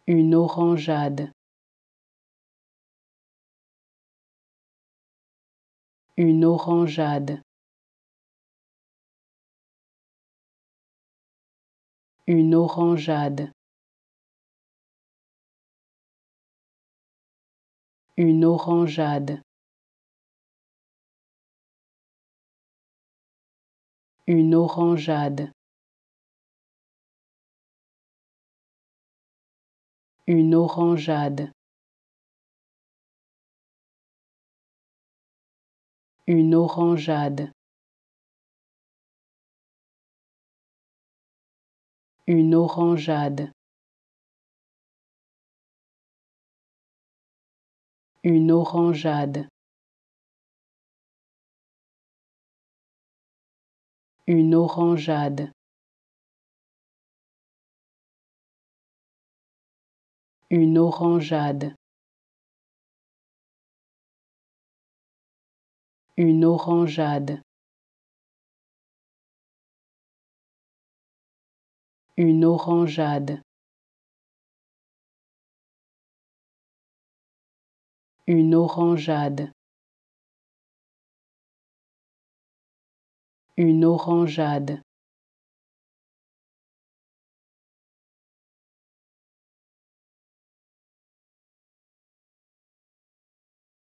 une orangeade, une orangeade, une orangeade, une orangeade, une orangeade, une orangeade, une orangeade, une orangeade, une orangeade, une orangeade, une orangeade, une orangeade, une orangeade, une orangeade, une orangeade,